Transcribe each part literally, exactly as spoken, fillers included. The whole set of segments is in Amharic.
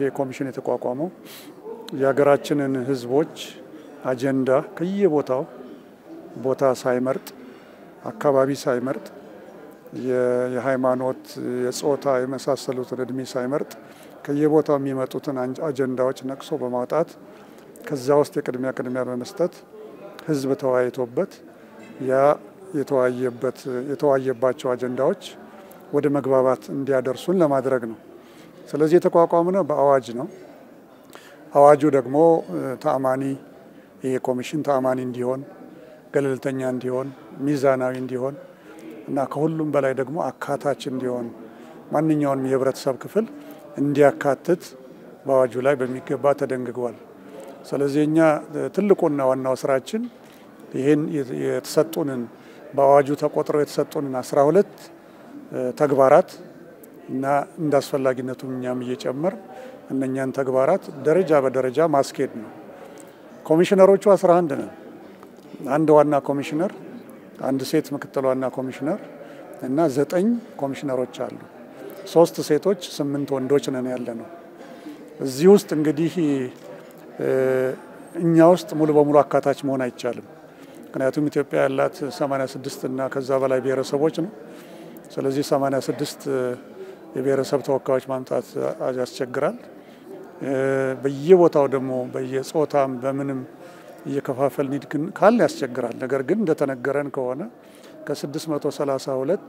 ይሄ ኮሚሽን የተቋቋመው የሀገራችንን ህዝቦች አጀንዳ ከየቦታው ቦታ ሳይመርጥ አካባቢ ሳይመርጥ የሃይማኖት የጾታ የመሳሰሉትን እድሜ ሳይመርጥ ከየቦታው የሚመጡትን አጀንዳዎች ነቅሶ በማውጣት ከዛ ውስጥ የቅድሚያ ቅድሚያ በመስጠት ህዝብ ተወያይቶበት ያ የተወያየበት የተወያየባቸው አጀንዳዎች ወደ መግባባት እንዲያደርሱን ለማድረግ ነው። ስለዚህ የተቋቋመው በአዋጅ ነው። አዋጁ ደግሞ ተአማኒ ይሄ ኮሚሽን ተአማኒ እንዲሆን ገለልተኛ እንዲሆን ሚዛናዊ እንዲሆን እና ከሁሉም በላይ ደግሞ አካታች እንዲሆን ማንኛውንም የህብረተሰብ ክፍል እንዲያካትት በአዋጁ ላይ በሚገባ ተደንግጓል። ስለዚህ እኛ ትልቁና ዋናው ስራችን ይሄን የተሰጡንን በአዋጁ ተቆጥረው የተሰጡንን አስራ ሁለት ተግባራት እና እንዳስፈላጊነቱ እኛም እየጨመር እነኛን ተግባራት ደረጃ በደረጃ ማስኬድ ነው። ኮሚሽነሮቹ አስራ አንድ ነን። አንድ ዋና ኮሚሽነር፣ አንድ ሴት ምክትል ዋና ኮሚሽነር እና ዘጠኝ ኮሚሽነሮች አሉ። ሶስት ሴቶች ስምንት ወንዶች ነን ያለነው። እዚህ ውስጥ እንግዲህ እኛ ውስጥ ሙሉ በሙሉ አካታች መሆን አይቻልም። ምክንያቱም ኢትዮጵያ ያላት ሰማንያ ስድስት እና ከዛ በላይ ብሔረሰቦች ነው። ስለዚህ ሰማንያ ስድስት የብሔረሰብ ተወካዮች ማምጣት ያስቸግራል። በየቦታው ደግሞ በየጾታም በምንም እየከፋፈልን ሂድን ካለ ያስቸግራል። ነገር ግን እንደተነገረን ከሆነ ከ632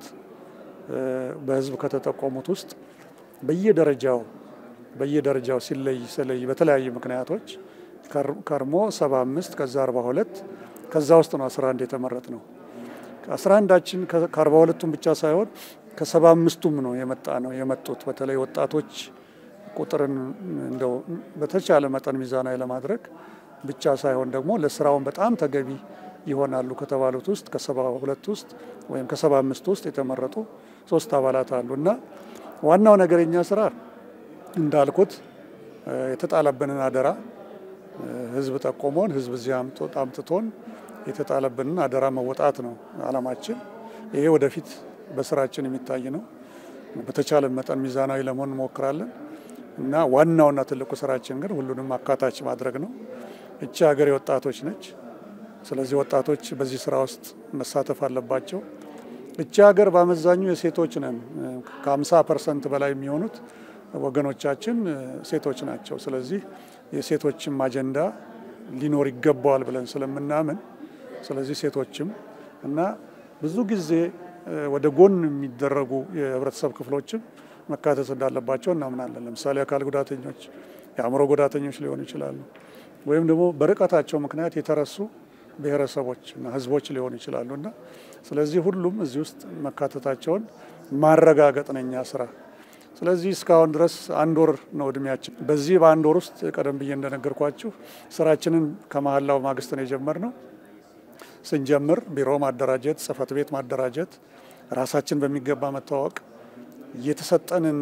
በህዝብ ከተጠቆሙት ውስጥ በየደረጃው በየደረጃው ሲለይ ሲለይ በተለያዩ ምክንያቶች ከርሞ ሰባ አምስት ከዛ አርባ ሁለት ከዛ ውስጥ ነው አስራ አንድ የተመረጥ ነው። አስራ አንዳችን ከአርባ ሁለቱም ብቻ ሳይሆን ከሰባ አምስቱም ነው የመጣ ነው የመጡት። በተለይ ወጣቶች ቁጥርን እንደው በተቻለ መጠን ሚዛናዊ ለማድረግ ብቻ ሳይሆን ደግሞ ለስራውን በጣም ተገቢ ይሆናሉ ከተባሉት ውስጥ ከሰባ ሁለት ውስጥ ወይም ከሰባ አምስት ውስጥ የተመረጡ ሶስት አባላት አሉና ዋናው ነገርኛ ስራ እንዳልኩት የተጣለብንን አደራ ህዝብ ተቆሞን ህዝብ እዚህ አምጥቶን የተጣለብንን አደራ መወጣት ነው አላማችን። ይሄ ወደፊት በስራችን የሚታይ ነው። በተቻለ መጠን ሚዛናዊ ለመሆን እንሞክራለን እና ዋናውና ትልቁ ስራችን ግን ሁሉንም አካታች ማድረግ ነው። እቺ ሀገር የወጣቶች ነች። ስለዚህ ወጣቶች በዚህ ስራ ውስጥ መሳተፍ አለባቸው። እቺ ሀገር በአመዛኙ የሴቶች ነን። ከ50 ፐርሰንት በላይ የሚሆኑት ወገኖቻችን ሴቶች ናቸው። ስለዚህ የሴቶችም አጀንዳ ሊኖር ይገባዋል ብለን ስለምናምን ስለዚህ ሴቶችም እና ብዙ ጊዜ ወደ ጎን የሚደረጉ የህብረተሰብ ክፍሎችም መካተት እንዳለባቸው እናምናለን። ለምሳሌ አካል ጉዳተኞች፣ የአእምሮ ጉዳተኞች ሊሆኑ ይችላሉ ወይም ደግሞ በርቀታቸው ምክንያት የተረሱ ብሔረሰቦች እና ህዝቦች ሊሆኑ ይችላሉና ስለዚህ ሁሉም እዚህ ውስጥ መካተታቸውን ማረጋገጥ ነኛ ስራ። ስለዚህ እስካሁን ድረስ አንድ ወር ነው እድሜያችን። በዚህ በአንድ ወር ውስጥ ቀደም ብዬ እንደነገርኳችሁ ስራችንን ከመሐላው ማግስት ነው የጀመርነው። ስንጀምር ቢሮ ማደራጀት፣ ጽህፈት ቤት ማደራጀት፣ ራሳችን በሚገባ መታወቅ፣ የተሰጠንን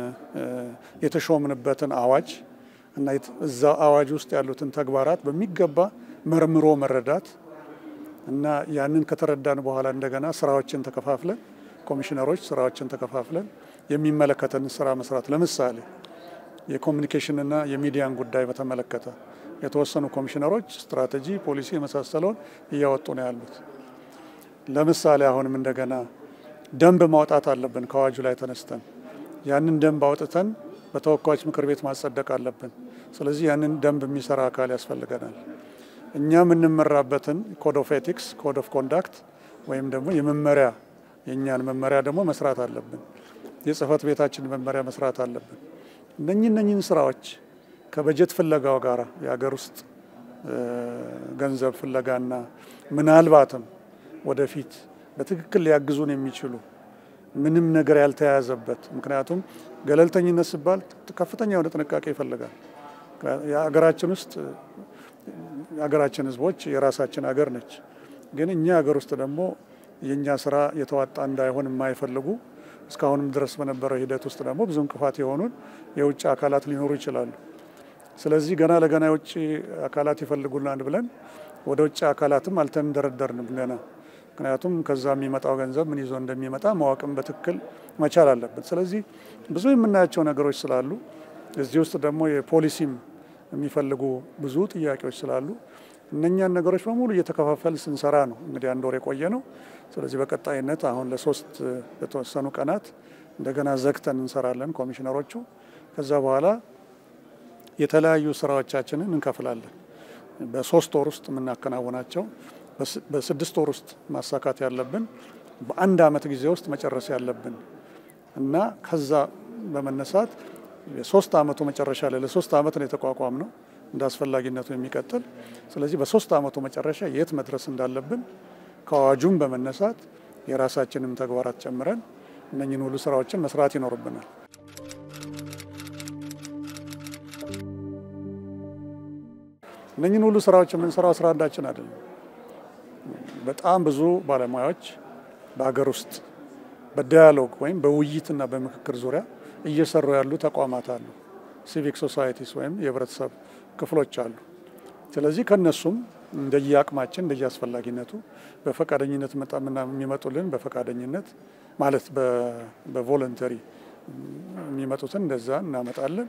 የተሾምንበትን አዋጅ እና እዛ አዋጅ ውስጥ ያሉትን ተግባራት በሚገባ መርምሮ መረዳት እና ያንን ከተረዳን በኋላ እንደገና ስራዎችን ተከፋፍለን ኮሚሽነሮች ስራዎችን ተከፋፍለን የሚመለከተን ስራ መስራት። ለምሳሌ የኮሙኒኬሽን እና የሚዲያን ጉዳይ በተመለከተ የተወሰኑ ኮሚሽነሮች ስትራቴጂ፣ ፖሊሲ የመሳሰለውን እያወጡ ነው ያሉት። ለምሳሌ አሁንም እንደገና ደንብ ማውጣት አለብን። ከአዋጁ ላይ ተነስተን ያንን ደንብ አውጥተን በተወካዮች ምክር ቤት ማጸደቅ አለብን። ስለዚህ ያንን ደንብ የሚሰራ አካል ያስፈልገናል። እኛ የምንመራበትን ኮድ ኦፍ ኤቲክስ፣ ኮድ ኦፍ ኮንዳክት ወይም ደግሞ የመመሪያ የኛን መመሪያ ደግሞ መስራት አለብን። የጽህፈት ቤታችን መመሪያ መስራት አለብን። እነኚህ እነኚህን ስራዎች ከበጀት ፍለጋው ጋር የሀገር ውስጥ ገንዘብ ፍለጋና ምናልባትም ወደፊት በትክክል ሊያግዙን የሚችሉ ምንም ነገር ያልተያዘበት ምክንያቱም ገለልተኝነት ሲባል ከፍተኛ የሆነ ጥንቃቄ ይፈልጋል። የሀገራችን ውስጥ የሀገራችን ህዝቦች የራሳችን ሀገር ነች። ግን እኛ ሀገር ውስጥ ደግሞ የኛ ስራ የተዋጣ እንዳይሆን የማይፈልጉ እስካሁንም ድረስ በነበረው ሂደት ውስጥ ደግሞ ብዙ እንቅፋት የሆኑን የውጭ አካላት ሊኖሩ ይችላሉ። ስለዚህ ገና ለገና የውጭ አካላት ይፈልጉናል ብለን ወደ ውጭ አካላትም አልተንደረደርንም ገና። ምክንያቱም ከዛ የሚመጣው ገንዘብ ምን ይዞ እንደሚመጣ ማወቅም በትክክል መቻል አለበት። ስለዚህ ብዙ የምናያቸው ነገሮች ስላሉ እዚህ ውስጥ ደግሞ የፖሊሲም የሚፈልጉ ብዙ ጥያቄዎች ስላሉ እነኛን ነገሮች በሙሉ እየተከፋፈል ስንሰራ ነው እንግዲህ አንድ ወር የቆየ ነው። ስለዚህ በቀጣይነት አሁን ለሶስት የተወሰኑ ቀናት እንደገና ዘግተን እንሰራለን ኮሚሽነሮቹ። ከዛ በኋላ የተለያዩ ስራዎቻችንን እንከፍላለን። በሶስት ወር ውስጥ የምናከናውናቸው በስድስት ወር ውስጥ ማሳካት ያለብን በአንድ አመት ጊዜ ውስጥ መጨረስ ያለብን እና ከዛ በመነሳት የሶስት አመቱ መጨረሻ ላይ ለሶስት አመት ነው የተቋቋም ነው እንደ አስፈላጊነቱ የሚቀጥል። ስለዚህ በሶስት አመቱ መጨረሻ የት መድረስ እንዳለብን ከአዋጁም በመነሳት የራሳችንን ተግባራት ጨምረን እነኚህን ሁሉ ስራዎችን መስራት ይኖርብናል። እነኚህን ሁሉ ስራዎች የምንሰራው ስራ አንዳችን አይደለም። በጣም ብዙ ባለሙያዎች በአገር ውስጥ በዳያሎግ ወይም በውይይትና በምክክር ዙሪያ እየሰሩ ያሉ ተቋማት አሉ። ሲቪክ ሶሳይቲስ ወይም የህብረተሰብ ክፍሎች አሉ። ስለዚህ ከነሱም እንደየአቅማችን እንደየአስፈላጊነቱ በፈቃደኝነት መጣምና የሚመጡልን በፈቃደኝነት ማለት በቮለንተሪ የሚመጡትን እንደዛ እናመጣለን።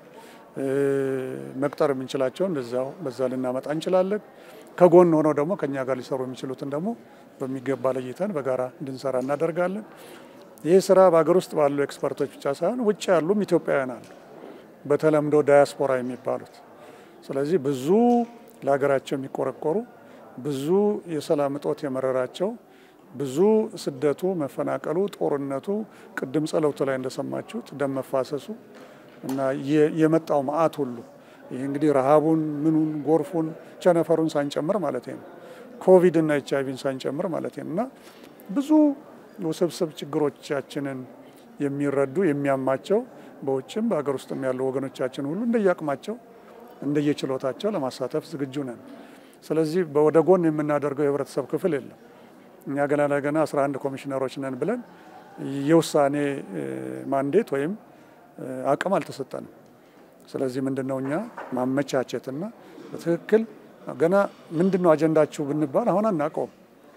መቅጠር የምንችላቸው እንደዛው በዛ ልናመጣ እንችላለን። ከጎን ሆነው ደግሞ ከኛ ጋር ሊሰሩ የሚችሉትን ደግሞ በሚገባ ለይተን በጋራ እንድንሰራ እናደርጋለን። ይህ ስራ በአገር ውስጥ ባሉ ኤክስፐርቶች ብቻ ሳይሆን ውጭ ያሉም ኢትዮጵያውያን አሉ፣ በተለምዶ ዳያስፖራ የሚባሉት። ስለዚህ ብዙ ለሀገራቸው የሚቆረቆሩ ብዙ የሰላም እጦት የመረራቸው ብዙ ስደቱ፣ መፈናቀሉ፣ ጦርነቱ ቅድም ጸሎቱ ላይ እንደሰማችሁት ደም መፋሰሱ እና የመጣው መዓት ሁሉ ይሄ እንግዲህ ረሃቡን ምኑን ጎርፉን ቸነፈሩን ሳንጨምር ማለት ነው ኮቪድ እና ኤች አይ ቪን ሳንጨምር ማለት ነው እና ብዙ ውስብስብ ችግሮቻችንን የሚረዱ የሚያማቸው በውጭም በአገር ውስጥም ያሉ ወገኖቻችን ሁሉ እንደየአቅማቸው እንደየችሎታቸው ለማሳተፍ ዝግጁ ነን። ስለዚህ በወደ ጎን የምናደርገው የህብረተሰብ ክፍል የለም። እኛ ገና ለገና አስራ አንድ ኮሚሽነሮች ነን ብለን የውሳኔ ማንዴት ወይም አቅም አልተሰጠንም። ስለዚህ ምንድነው እኛ ማመቻቸትና በትክክል ገና ምንድነው አጀንዳችሁ ብንባል አሁን አናውቀውም።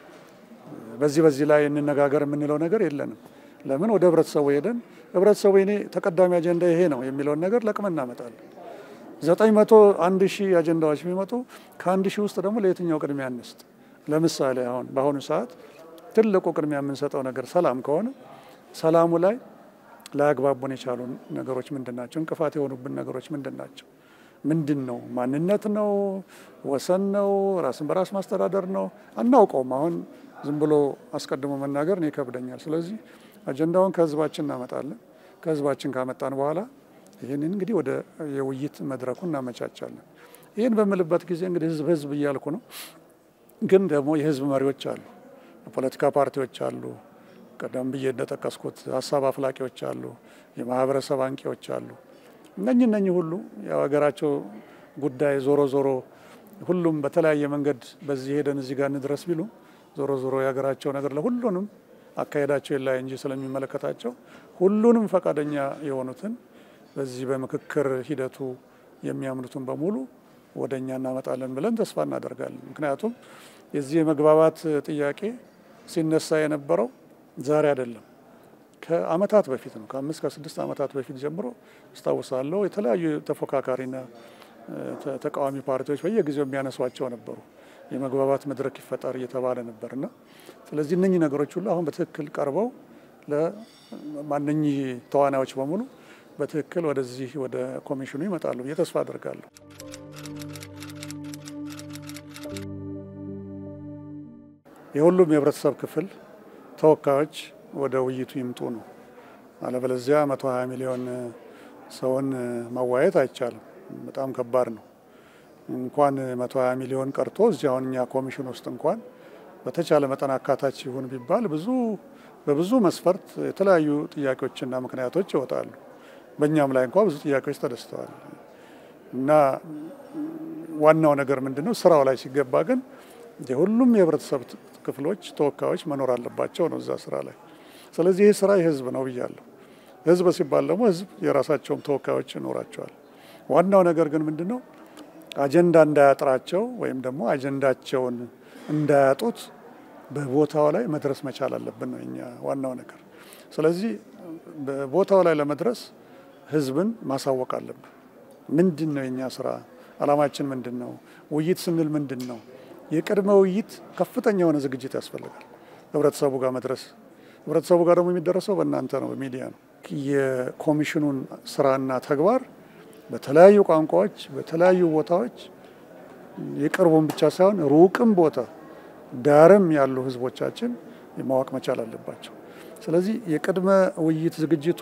በዚህ በዚህ ላይ እንነጋገር የምንለው ነገር የለንም። ለምን ወደ ህብረተሰቡ ሄደን ህብረተሰቡ እኔ ተቀዳሚ አጀንዳ ይሄ ነው የሚለውን ነገር ለቅመን እናመጣለን። ዘጠኝ መቶ አንድ ሺህ አጀንዳዎች የሚመጡ ከአንድ ሺህ ውስጥ ደግሞ ለየትኛው ቅድሚያ እንስጥ? ለምሳሌ አሁን በአሁኑ ሰዓት ትልቁ ቅድሚያ የምንሰጠው ነገር ሰላም ከሆነ ሰላሙ ላይ ላያግባቡን የቻሉ ነገሮች ምንድናቸው? እንቅፋት የሆኑብን ነገሮች ምንድናቸው? ምንድን ነው? ማንነት ነው? ወሰን ነው? ራስን በራስ ማስተዳደር ነው? አናውቀውም። አሁን ዝም ብሎ አስቀድሞ መናገር ነው ይከብደኛል። ስለዚህ አጀንዳውን ከህዝባችን እናመጣለን። ከህዝባችን ካመጣን በኋላ ይህንን እንግዲህ ወደ የውይይት መድረኩ እናመቻቻለን። ይህን በምልበት ጊዜ እንግዲህ ህዝብ ህዝብ እያልኩ ነው፣ ግን ደግሞ የህዝብ መሪዎች አሉ፣ የፖለቲካ ፓርቲዎች አሉ፣ ቀደም ብዬ እንደጠቀስኩት ሀሳብ አፍላቂዎች አሉ፣ የማህበረሰብ አንቂዎች አሉ። እነኚህ እነኚህ ሁሉ የሀገራቸው ጉዳይ ዞሮ ዞሮ ሁሉም በተለያየ መንገድ በዚህ ሄደን እዚህ ጋር እንድረስ ቢሉ ዞሮ ዞሮ የሀገራቸው ነገር ለሁሉንም አካሄዳቸው የላይ እንጂ ስለሚመለከታቸው ሁሉንም ፈቃደኛ የሆኑትን በዚህ በምክክር ሂደቱ የሚያምኑትን በሙሉ ወደኛ እናመጣለን ብለን ተስፋ እናደርጋለን። ምክንያቱም የዚህ የመግባባት ጥያቄ ሲነሳ የነበረው ዛሬ አይደለም፣ ከአመታት በፊት ነው። ከአምስት ከስድስት አመታት በፊት ጀምሮ አስታውሳለሁ የተለያዩ ተፎካካሪና ተቃዋሚ ፓርቲዎች በየጊዜው የሚያነሷቸው ነበሩ። የመግባባት መድረክ ይፈጠር እየተባለ ነበርና ስለዚህ እነኚህ ነገሮች ሁሉ አሁን በትክክል ቀርበው ለማንኛውም ተዋናዮች በሙሉ በትክክል ወደዚህ ወደ ኮሚሽኑ ይመጣሉ ብዬ ተስፋ አደርጋለሁ። የሁሉም የህብረተሰብ ክፍል ተወካዮች ወደ ውይይቱ ይምጡ ነው። አለበለዚያ መቶ ሀያ ሚሊዮን ሰውን ማዋየት አይቻልም። በጣም ከባድ ነው። እንኳን መቶ ሀያ ሚሊዮን ቀርቶ እዚያው እኛ ኮሚሽን ውስጥ እንኳን በተቻለ መጠን አካታች ይሁን ቢባል ብዙ በብዙ መስፈርት የተለያዩ ጥያቄዎችና ምክንያቶች ይወጣሉ። በእኛም ላይ እንኳን ብዙ ጥያቄዎች ተነስተዋል እና ዋናው ነገር ምንድነው ስራው ላይ ሲገባ ግን የሁሉም የህብረተሰብ ክፍሎች ተወካዮች መኖር አለባቸው ነው እዛ ስራ ላይ። ስለዚህ ይህ ስራ የህዝብ ነው ብያለሁ። ህዝብ ሲባል ደግሞ ህዝብ የራሳቸውም ተወካዮች ይኖራቸዋል። ዋናው ነገር ግን ምንድነው አጀንዳ እንዳያጥራቸው ወይም ደግሞ አጀንዳቸውን እንዳያጡት በቦታው ላይ መድረስ መቻል አለብን ነው እኛ ዋናው ነገር። ስለዚህ በቦታው ላይ ለመድረስ ህዝብን ማሳወቅ አለብን። ምንድነው የኛ ስራ አላማችን ምንድነው ውይይት ስንል ምንድነው የቅድመ ውይይት ከፍተኛ የሆነ ዝግጅት ያስፈልጋል ህብረተሰቡ ጋር መድረስ ህብረተሰቡ ጋር ደግሞ የሚደረሰው በእናንተ ነው በሚዲያ ነው የኮሚሽኑን ስራና ተግባር በተለያዩ ቋንቋዎች በተለያዩ ቦታዎች የቅርቡን ብቻ ሳይሆን ሩቅም ቦታ ዳርም ያሉ ህዝቦቻችን ማወቅ መቻል አለባቸው ስለዚህ የቅድመ ውይይት ዝግጅቱ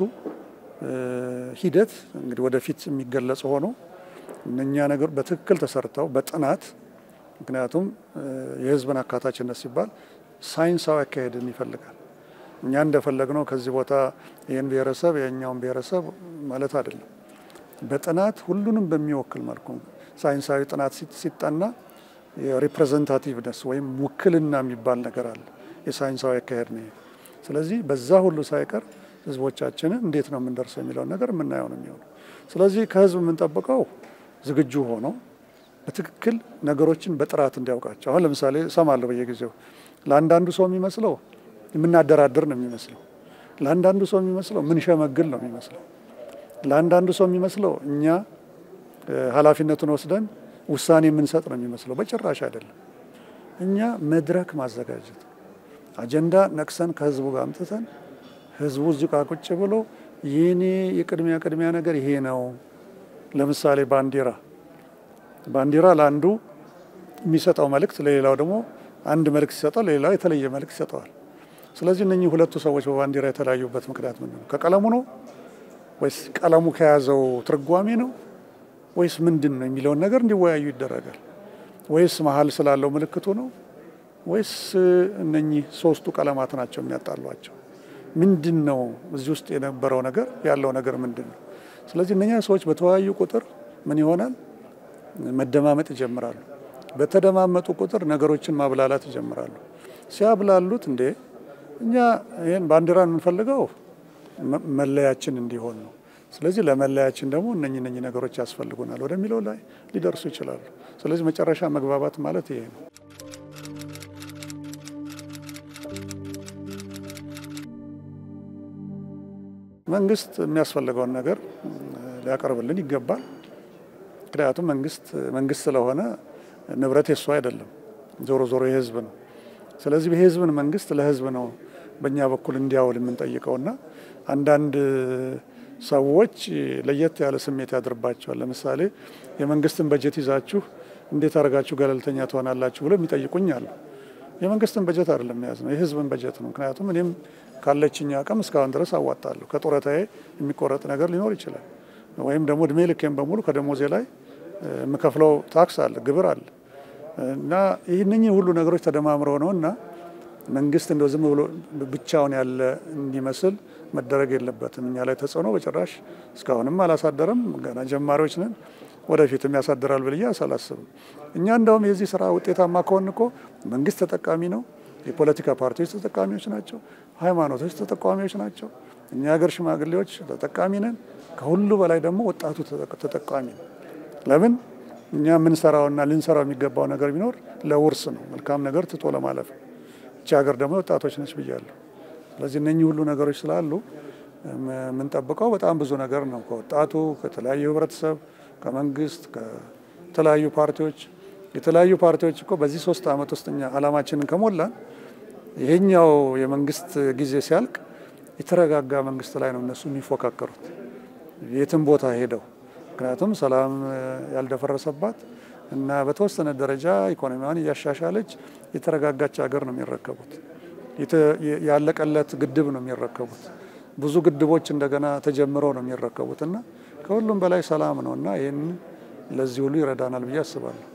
ሂደት እንግዲህ ወደፊት የሚገለጽ ሆኖ እነኛ ነገር በትክክል ተሰርተው በጥናት ምክንያቱም የህዝብን አካታችነት ሲባል ሳይንሳዊ አካሄድን ይፈልጋል እኛ እንደፈለግነው ከዚህ ቦታ ይሄን ብሔረሰብ የኛውን ብሔረሰብ ማለት አይደለም በጥናት ሁሉንም በሚወክል መልኩ ሳይንሳዊ ጥናት ሲጣና የሪፕሬዘንታቲቭነስ ወይም ውክልና የሚባል ነገር አለ የሳይንሳዊ አካሄድ ነው ስለዚህ በዛ ሁሉ ሳይቀር ህዝቦቻችንን እንዴት ነው የምንደርሰው የሚለው ነገር የምናየው ነው የሚሆነው ስለዚህ ከህዝብ የምንጠብቀው ዝግጁ ሆኖ በትክክል ነገሮችን በጥራት እንዲያውቃቸው አሁን ለምሳሌ ሰማለሁ በየጊዜው ለአንዳንዱ ሰው የሚመስለው የምናደራድር ነው የሚመስለው ለአንዳንዱ ሰው የሚመስለው ምን ሸመግል ነው የሚመስለው ለአንዳንዱ ሰው የሚመስለው እኛ ኃላፊነቱን ወስደን ውሳኔ የምንሰጥ ነው የሚመስለው በጭራሽ አይደለም እኛ መድረክ ማዘጋጀት አጀንዳ ነክሰን ከህዝቡ ጋር አምጥተን ህዝቡ እዚህ ጋር ቁጭ ብሎ የኔ የቅድሚያ ቅድሚያ ነገር ይሄ ነው ለምሳሌ ባንዲራ ባንዲራ ለአንዱ የሚሰጠው መልእክት ለሌላው ደግሞ አንድ መልእክት ይሰጣል ለሌላው የተለየ መልእክት ይሰጣል ስለዚህ እነኚህ ሁለቱ ሰዎች በባንዲራ የተለያዩበት ምክንያት ምንድነው ከቀለሙ ነው ወይስ ቀለሙ ከያዘው ትርጓሜ ነው ወይስ ምንድነው የሚለው ነገር እንዲወያዩ ይደረጋል ወይስ መሃል ስላለው ምልክቱ ነው ወይስ እነኚህ ሶስቱ ቀለማት ናቸው የሚያጣሏቸው ምንድነው እዚህ ውስጥ የነበረው ነገር ያለው ነገር ምንድነው ስለዚህ እነኛ ሰዎች በተወያዩ ቁጥር ምን ይሆናል መደማመጥ ይጀምራሉ በተደማመጡ ቁጥር ነገሮችን ማብላላት ይጀምራሉ ሲያብላሉት እንዴ እኛ ይሄን ባንዲራን እንፈልገው መለያችን እንዲሆን ነው ስለዚህ ለመለያችን ደግሞ እነኚህ እነኚህ ነገሮች ያስፈልጉናል ወደሚለው ላይ ሊደርሱ ይችላሉ ስለዚህ መጨረሻ መግባባት ማለት ይሄ ነው መንግስት የሚያስፈልገውን ነገር ሊያቀርብልን ይገባል ምክንያቱም መንግስት መንግስት ስለሆነ ንብረት የሱ አይደለም ዞሮ ዞሮ የህዝብ ነው ስለዚህ በህዝብን መንግስት ለህዝብ ነው በእኛ በኩል እንዲያውል የምንጠይቀውና አንዳንድ ሰዎች ለየት ያለ ስሜት ያድርባቸዋል ለምሳሌ የመንግስትን በጀት ይዛችሁ እንዴት አርጋችሁ ገለልተኛ ትሆናላችሁ ብለው የሚጠይቁኝ አሉ የመንግስትን በጀት አይደለም ያዝነው የህዝብን በጀት ነው ምክንያቱም እኔም ካለችኝ አቅም እስካሁን ድረስ አዋጣለሁ ከጦረታዬ የሚቆረጥ ነገር ሊኖር ይችላል ወይም ደግሞ እድሜ ልኬን በሙሉ ከደሞዜ ላይ የምከፍለው ታክስ አለ ግብር አለ እና ይህንኝ ሁሉ ነገሮች ተደማምረው ነውና መንግስት እንደው ዝም ብሎ ብቻውን ያለ እንዲመስል መደረግ የለበትም እኛ ላይ ተጽዕኖ በጭራሽ እስካሁንም አላሳደረም ገና ጀማሪዎች ነን ወደፊትም ያሳደራል ብለያ አላስብም እኛ እንደውም የዚህ ስራ ውጤታማ ከሆንኮ መንግስት ተጠቃሚ ነው የፖለቲካ ፓርቲዎች ተጠቃሚዎች ናቸው ሃይማኖቶች ተጠቃሚዎች ናቸው እኛ ሀገር ሽማግሌዎች ተጠቃሚ ነን ከሁሉ በላይ ደግሞ ወጣቱ ተጠቃሚ ነው ለምን እኛ ምን ሰራውና ልንሰራው የሚገባው ነገር ቢኖር ለውርስ ነው መልካም ነገር ትቶ ለማለፍ እቺ ሀገር ደግሞ ወጣቶች ነች ብያለሁ ስለዚህ እነኚህ ሁሉ ነገሮች ስላሉ ምን ጠብቀው በጣም ብዙ ነገር ነው ከወጣቱ ከተለያዩ ህብረተሰብ ከመንግስት ከተለያዩ ፓርቲዎች የተለያዩ ፓርቲዎች እኮ በዚህ ሶስት አመት ውስጥኛ አላማችንን ከሞላን ይሄኛው የመንግስት ጊዜ ሲያልቅ የተረጋጋ መንግስት ላይ ነው እነሱ የሚፎካከሩት የትም ቦታ ሄደው ምክንያቱም ሰላም ያልደፈረሰባት እና በተወሰነ ደረጃ ኢኮኖሚዋን ያሻሻለች የተረጋጋች ሀገር ነው የሚረከቡት ያለቀለት ግድብ ነው የሚረከቡት ብዙ ግድቦች እንደገና ተጀምረው ነው የሚረከቡትና ከሁሉም በላይ ሰላም ነውና ይሄን ለዚህ ሁሉ ይረዳናል ብዬ አስባለሁ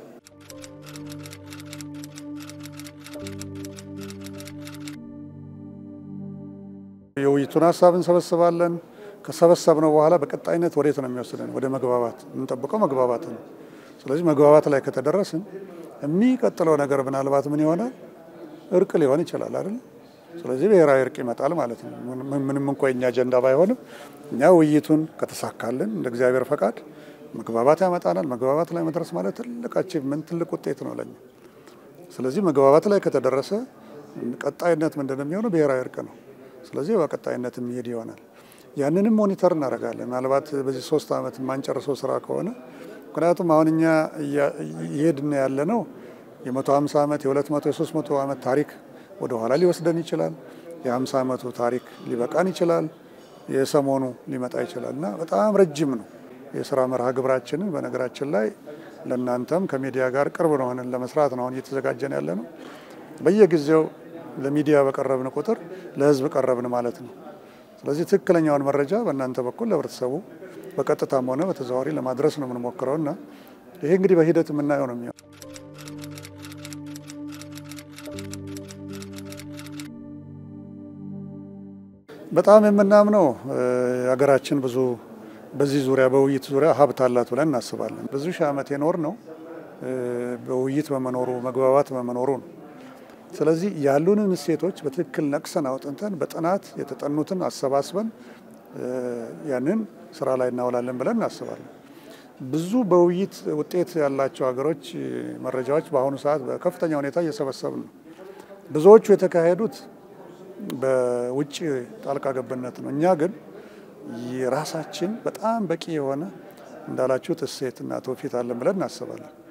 የውይይቱን ሀሳብ እንሰበስባለን ከሰበሰብነው በኋላ በቀጣይነት ወዴት ነው የሚወስደን ወደ መግባባት እንጠብቀው መግባባት ነው ስለዚህ መግባባት ላይ ከተደረስን የሚቀጥለው ነገር ምናልባት ምን ይሆናል እርቅ ሊሆን ይችላል አይደል ስለዚህ ብሔራዊ እርቅ ይመጣል ማለት ነው ምንም እንኳን የኛ አጀንዳ ባይሆንም እኛ ውይይቱን ከተሳካልን እንደ እግዚአብሔር ፈቃድ መግባባት ያመጣናል መግባባት ላይ መድረስ ማለት ትልቅ አቺቭመንት ትልቅ ውጤት ነው ለኛ ስለዚህ መግባባት ላይ ከተደረሰ ቀጣይነት ምንድነው የሚሆነው ብሔራዊ እርቅ ነው ስለዚህ በቀጣይነት የሚሄድ ይሆናል ያንንም ሞኒተር እናደርጋለን። ምናልባት በዚህ ሶስት ዓመት ማንጨርሰው ስራ ከሆነ ምክንያቱም አሁን እኛ እየሄድን ያለነው የመቶ ሃምሳ ዓመት የሁለት መቶ የሶስት መቶ ዓመት ታሪክ ወደ ኋላ ሊወስደን ይችላል። የሃምሳ ዓመቱ ታሪክ ሊበቃን ይችላል። የሰሞኑ ሊመጣ ይችላልና በጣም ረጅም ነው የሥራ መርሃ ግብራችንን። በነገራችን ላይ ለእናንተም ከሚዲያ ጋር ቅርብ ነው ሆነን ለመስራት ነው እየተዘጋጀን ያለነው። በየጊዜው ለሚዲያ በቀረብን ቁጥር ለህዝብ ቀረብን ማለት ነው። ስለዚህ ትክክለኛውን መረጃ በእናንተ በኩል ለህብረተሰቡ በቀጥታም ሆነ በተዘዋዋሪ ለማድረስ ነው የምንሞክረውና ይሄ እንግዲህ በሂደት የምናየው ነው የሚሆነው። በጣም የምናምነው ሀገራችን ብዙ በዚህ ዙሪያ በውይይት ዙሪያ ሀብት አላት ብለን እናስባለን። ብዙ ሺህ ዓመት የኖር ነው በውይይት በመኖሩ መግባባት በመኖሩ ነው። ስለዚህ ያሉንን እሴቶች በትክክል ነቅሰን አውጥተን በጥናት የተጠኑትን አሰባስበን ያንን ስራ ላይ እናውላለን ብለን እናስባለን። ብዙ በውይይት ውጤት ያላቸው ሀገሮች መረጃዎች በአሁኑ ሰዓት በከፍተኛ ሁኔታ እየሰበሰብን ነው። ብዙዎቹ የተካሄዱት በውጭ ጣልቃ ገብነት ነው። እኛ ግን የራሳችን በጣም በቂ የሆነ እንዳላችሁት እሴትና ትውፊት አለን ብለን እናስባለን።